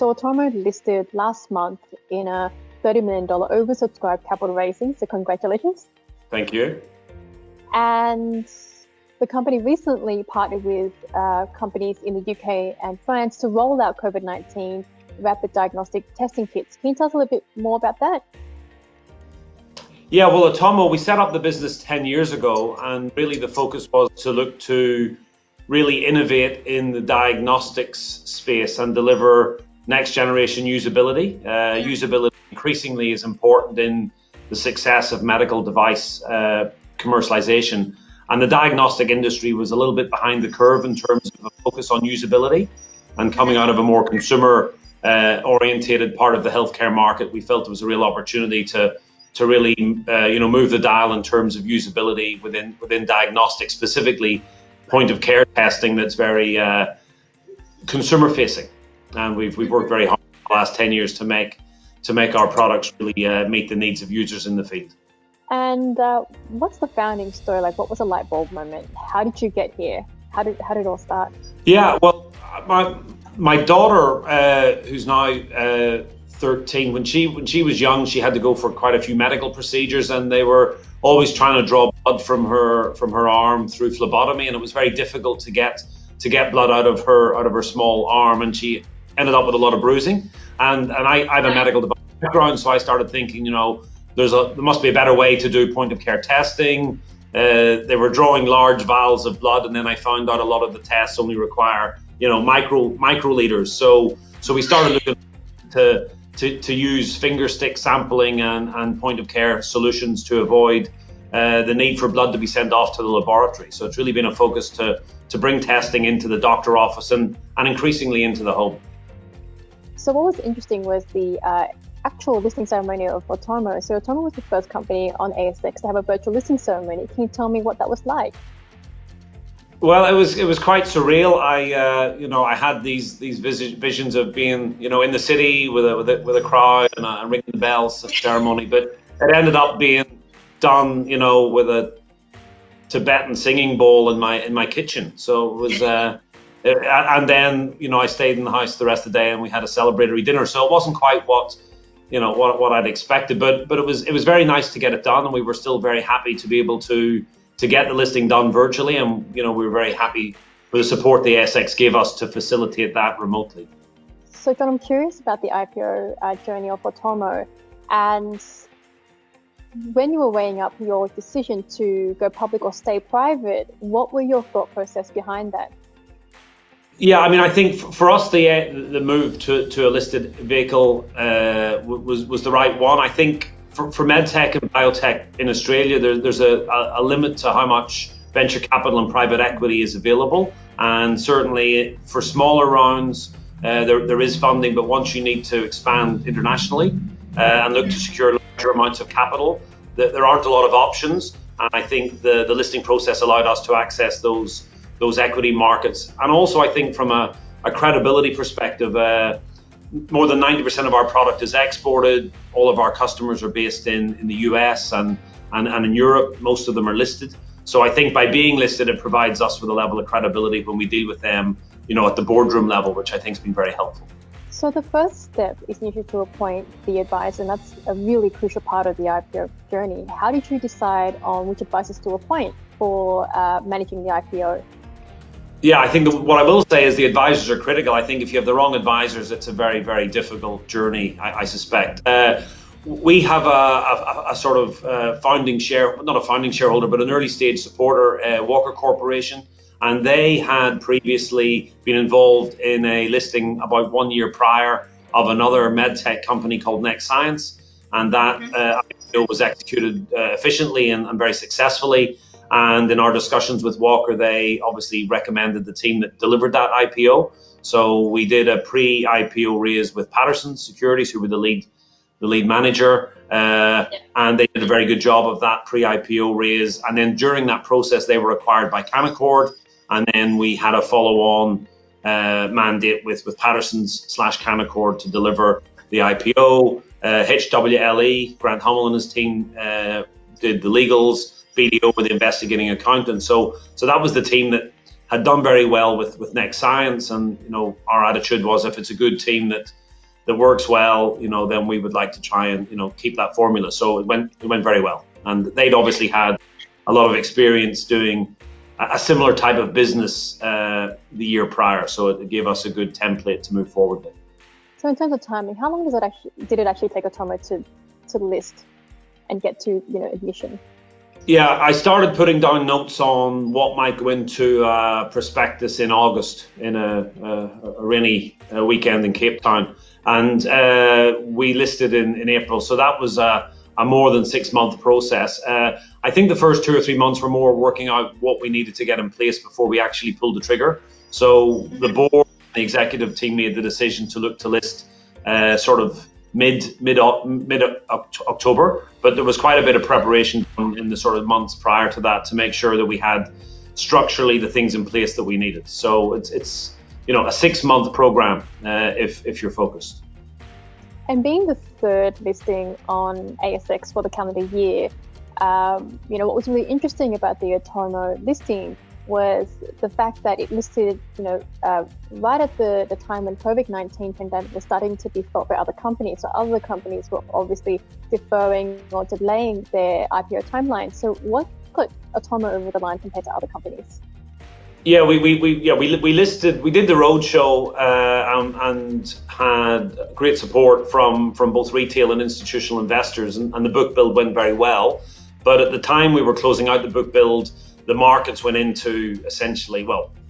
So Atomo listed last month in a $30 million oversubscribed capital raising, so congratulations. Thank you. And the company recently partnered with companies in the UK and France to roll out COVID-19 rapid diagnostic testing kits. Can you tell us a little bit more about that? Yeah, well, Atomo, we set up the business 10 years ago, and really the focus was to look to really innovate in the diagnostics space and deliver next generation usability. Usability increasingly is important in the success of medical device commercialization. And the diagnostic industry was a little bit behind the curve in terms of a focus on usability. And coming out of a more consumer orientated part of the healthcare market, we felt it was a real opportunity to really move the dial in terms of usability within diagnostics, specifically point of care testing that's very consumer facing. And we've worked very hard in the last 10 years to make our products really meet the needs of users in the field. And what's the founding story like? What was a light bulb moment? How did you get here? How did it all start? Yeah, well, my daughter, who's now 13, when she was young, she had to go for quite a few medical procedures, and they were always trying to draw blood from her arm through phlebotomy, and it was very difficult to get blood out of her small arm, and she ended up with a lot of bruising. And I have a medical device background, so I started thinking, there must be a better way to do point of care testing. They were drawing large vials of blood, and then I found out a lot of the tests only require microliters. So we started looking to use finger stick sampling and point of care solutions to avoid the need for blood to be sent off to the laboratory. So it's really been a focus to bring testing into the doctor office and increasingly into the home. So what was interesting was the actual listing ceremony of Atomo. So Atomo was the first company on ASX to have a virtual listing ceremony. Can you tell me what that was like? Well, it was quite surreal. I had these visions of being in the city with a crowd and ringing the bells ceremony, but it ended up being done with a Tibetan singing bowl in my kitchen. So it was and then I stayed in the house the rest of the day, and we had a celebratory dinner. So it wasn't quite what I'd expected, but it was very nice to get it done, and we were still very happy to be able to get the listing done virtually, and we were very happy for the support the ASX gave us to facilitate that remotely. So John, I'm curious about the IPO journey of Atomo, and when you were weighing up your decision to go public or stay private, what were your thought process behind that? Yeah, I mean, I think for us, the move to a listed vehicle was the right one. I think for medtech and biotech in Australia, there's a limit to how much venture capital and private equity is available. And certainly for smaller rounds, there is funding, but once you need to expand internationally and look to secure larger amounts of capital, there aren't a lot of options. And I think the listing process allowed us to access those equity markets. And also, I think from a credibility perspective, more than 90% of our product is exported. All of our customers are based in the US and in Europe. Most of them are listed. So I think by being listed, it provides us with a level of credibility when we deal with them, at the boardroom level, which I think has been very helpful. So the first step is usually to appoint the advisor, and that's a really crucial part of the IPO journey. How did you decide on which advisors to appoint for managing the IPO? Yeah, I think what I will say is the advisors are critical. I think if you have the wrong advisors, it's a very, very difficult journey, I suspect. We have a sort of not a founding shareholder, but an early stage supporter, Walker Corporation. And they had previously been involved in a listing about 1 year prior of another medtech company called Next Science. And that IPO was executed efficiently and very successfully. And in our discussions with Walker, they obviously recommended the team that delivered that IPO. So we did a pre-IPO raise with Patterson Securities, who were the lead manager, and they did a very good job of that pre-IPO raise. And then during that process, they were acquired by Canaccord, and then we had a follow-on mandate with Patterson/Canaccord to deliver the IPO. HWLE, Grant Hummel and his team did the legals. BDO were the investigating accountants. So that was the team that had done very well with Next Science, and our attitude was, if it's a good team that that works well, then we would like to try and keep that formula. So it went very well, and they'd obviously had a lot of experience doing a similar type of business the year prior, so it gave us a good template to move forward with. So in terms of timing, how long did it actually take Atomo to list and get to admission? Yeah, I started putting down notes on what might go into a prospectus in August in a rainy weekend in Cape Town, and we listed in April. So that was a more than 6 month process. I think the first 2 or 3 months were more working out what we needed to get in place before we actually pulled the trigger. So the board, the executive team made the decision to look to list sort of mid October, but there was quite a bit of preparation in the sort of months prior to that to make sure that we had structurally the things in place that we needed. So it's a 6 month program if you're focused. And being the third listing on ASX for the calendar year, what was really interesting about the Atomo listing was the fact that it listed, right at the time when COVID-19 pandemic was starting to be felt by other companies. So other companies were obviously deferring or delaying their IPO timeline. So what put Atomo over the line compared to other companies? Yeah, we listed. We did the roadshow and had great support from both retail and institutional investors, and the book build went very well. But at the time we were closing out the book build, the markets went into essentially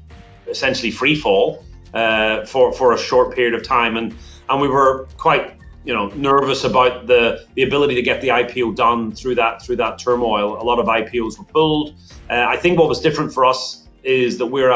free fall for a short period of time, and we were quite nervous about the ability to get the IPO done through that turmoil. A lot of IPOs were pulled. I think what was different for us is that we're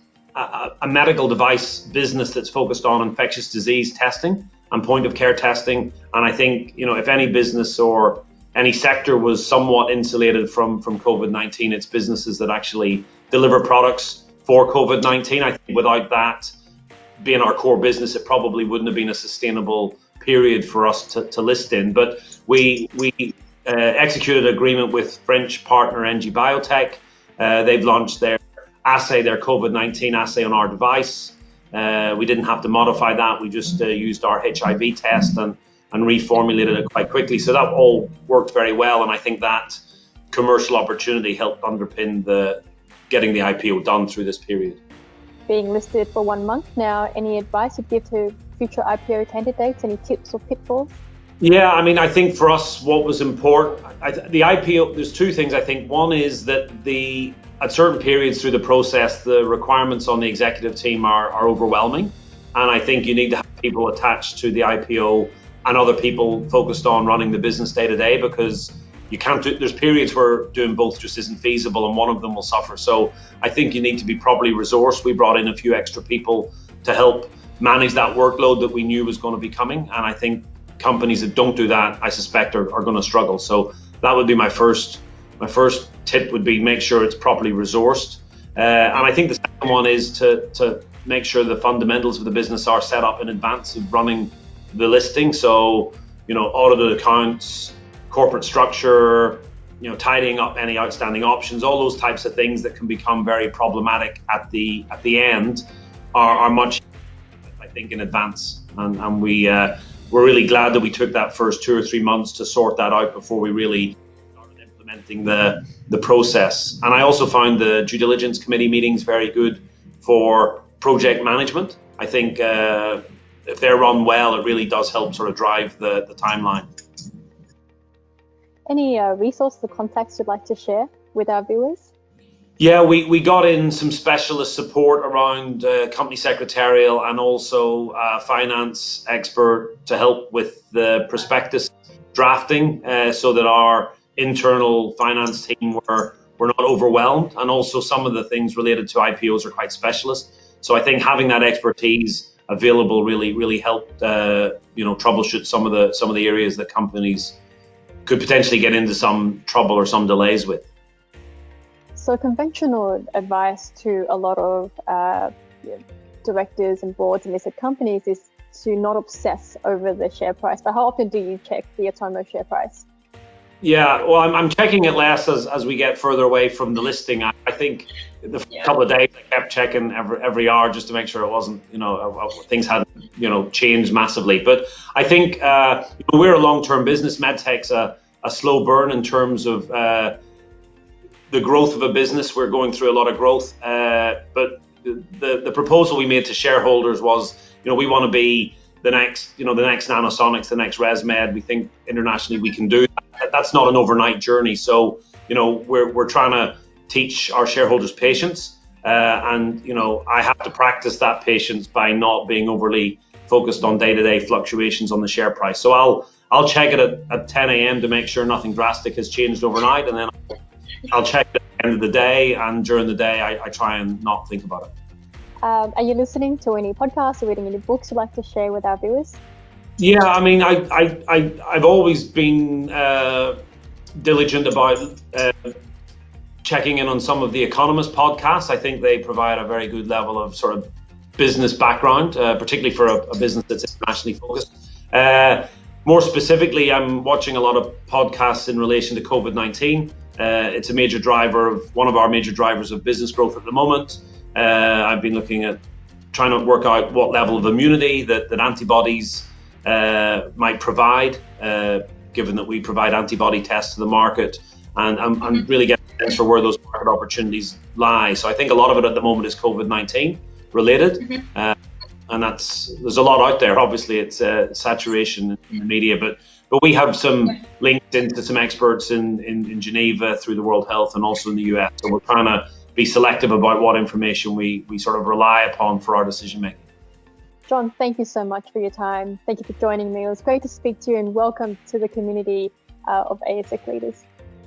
a medical device business that's focused on infectious disease testing and point of care testing. And I think if any business or any sector was somewhat insulated from COVID-19, it's businesses that actually deliver products for COVID-19. I think without that being our core business, it probably wouldn't have been a sustainable period for us to list in. But we executed an agreement with French partner NG Biotech. They've launched their COVID-19 assay on our device. We didn't have to modify that. We just used our HIV test and reformulated it quite quickly. So that all worked very well. And I think that commercial opportunity helped underpin getting the IPO done through this period. Being listed for 1 month now, any advice you'd give to future IPO candidates? Any tips or pitfalls? Yeah, I think for us, what was important, the IPO, there's two things I think. One is that at certain periods through the process, the requirements on the executive team are overwhelming. And I think you need to have people attached to the IPO and other people focused on running the business day to day, because you can't there's periods where doing both just isn't feasible and one of them will suffer. So I think you need to be properly resourced. We brought in a few extra people to help manage that workload that we knew was going to be coming. And I think companies that don't do that, I suspect, are going to struggle. So that would be my first tip would be make sure it's properly resourced. And I think the second one is to make sure the fundamentals of the business are set up in advance of running the listing. So, audited accounts, corporate structure, tidying up any outstanding options, all those types of things that can become very problematic at the end are much, I think, in advance. And we're really glad that we took that first 2 or 3 months to sort that out before we really started implementing the process. And I also found the due diligence committee meetings very good for project management. I think if they're run well, it really does help sort of drive the timeline. Any resources or contacts you'd like to share with our viewers? Yeah, we got in some specialist support around company secretarial and also finance expert to help with the prospectus drafting so that our internal finance team were not overwhelmed. And also some of the things related to IPOs are quite specialist. So I think having that expertise available really helped troubleshoot some of the areas that companies could potentially get into some trouble or some delays with. So conventional advice to a lot of directors and boards in listed companies is to not obsess over the share price. But how often do you check the Atomo share price? Yeah, well, I'm checking it less as we get further away from the listing. I think the first couple of days I kept checking every hour just to make sure it wasn't, things hadn't, changed massively. But I think we're a long-term business. MedTech's a slow burn in terms of the growth of a business. We're going through a lot of growth, but the proposal we made to shareholders was, we want to be the next Nanosonics, the next ResMed. We think internationally we can do that. That's not an overnight journey. So, we're trying to teach our shareholders patience, and I have to practice that patience by not being overly focused on day-to-day fluctuations on the share price. So I'll check it at 10 a.m. to make sure nothing drastic has changed overnight, and then I'll check it at the end of the day, and during the day I try and not think about it. Are you listening to any podcasts or reading any books you'd like to share with our viewers? Yeah, I mean, I've always been diligent about checking in on some of the Economist podcasts. I think they provide a very good level of sort of business background, particularly for a business that's internationally focused. More specifically, I'm watching a lot of podcasts in relation to COVID-19. It's a major driver one of our major drivers of business growth at the moment. I've been looking at trying to work out what level of immunity that antibodies might provide, given that we provide antibody tests to the market, and I'm really getting a sense for where those market opportunities lie. So I think a lot of it at the moment is COVID-19 related, and there's a lot out there. Obviously, it's saturation in the media, but we have some links into some experts in Geneva through the World Health and also in the US. So we're trying to be selective about what information we sort of rely upon for our decision making. John, thank you so much for your time. Thank you for joining me. It was great to speak to you, and welcome to the community of ASX leaders.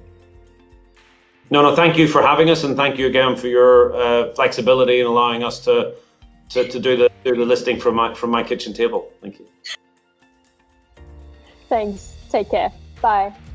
No, thank you for having us, and thank you again for your flexibility in allowing us to do the listing from my kitchen table. Thank you. Thanks. Take care. Bye.